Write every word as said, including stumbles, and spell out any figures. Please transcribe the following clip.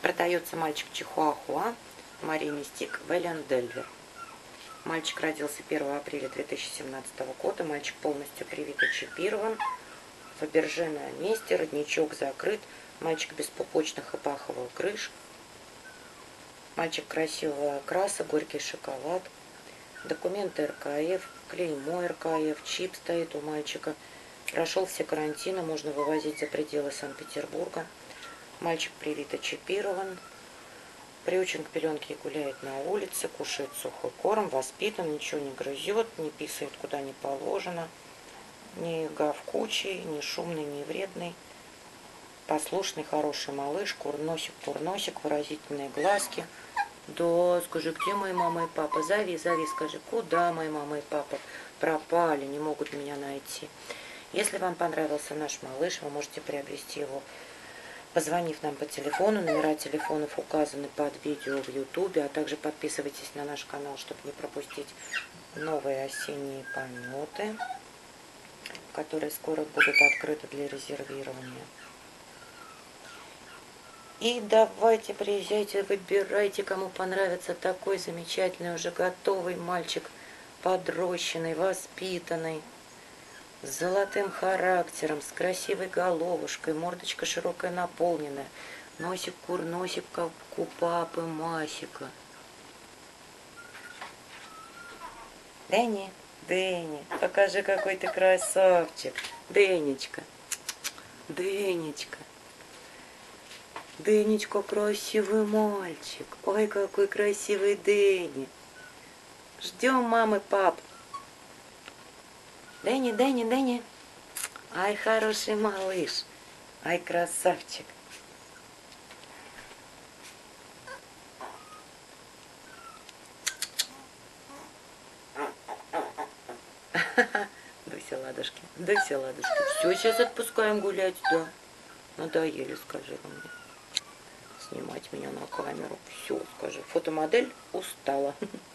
Продается мальчик чихуахуа Марии Мистик Веллендельвер. Мальчик родился первого апреля две тысячи семнадцатого года. Мальчик полностью привит и чипирован. Фаберже на месте, родничок закрыт. Мальчик без пупочных и паховых крыш. Мальчик красивого окраса, горький шоколад. Документы эр ка эф, клеймо эр ка эф, чип стоит у мальчика. Прошел все карантины, можно вывозить за пределы Санкт-Петербурга. Мальчик привит и чипирован. Приучен к пеленке и гуляет на улице, кушает сухой корм, воспитан, ничего не грызет, не писает куда не положено, не гавкучий, не шумный, не вредный. Послушный, хороший малыш, курносик, курносик, выразительные глазки. Да, скажи, где мои мама и папа? Зови, зови, скажи, куда мои мама и папа пропали, не могут меня найти. Если вам понравился наш малыш, вы можете приобрести его, позвонив нам по телефону. Номера телефонов указаны под видео в ютубе, а также подписывайтесь на наш канал, чтобы не пропустить новые осенние пометы, которые скоро будут открыты для резервирования. И давайте, приезжайте, выбирайте, кому понравится такой замечательный, уже готовый мальчик, подрощенный, воспитанный, с золотым характером, с красивой головушкой, мордочка широкая, наполненная, носик курносик, как у папы Масика. Дэнни, Дэнни, покажи, какой ты красавчик. Дэнечка, Дэнечка. Дэнечка, красивый мальчик. Ой, какой красивый Дэнни. Ждем мамы, пап. Дэнни, Дэнни, Дэнни. Ай, хороший малыш. Ай, красавчик. Дуся ладошки, дуся ладошки. Все, сейчас отпускаем гулять, да. Надоели, скажи мне. Снимать меня на камеру. Все, скажи. Фотомодель устала.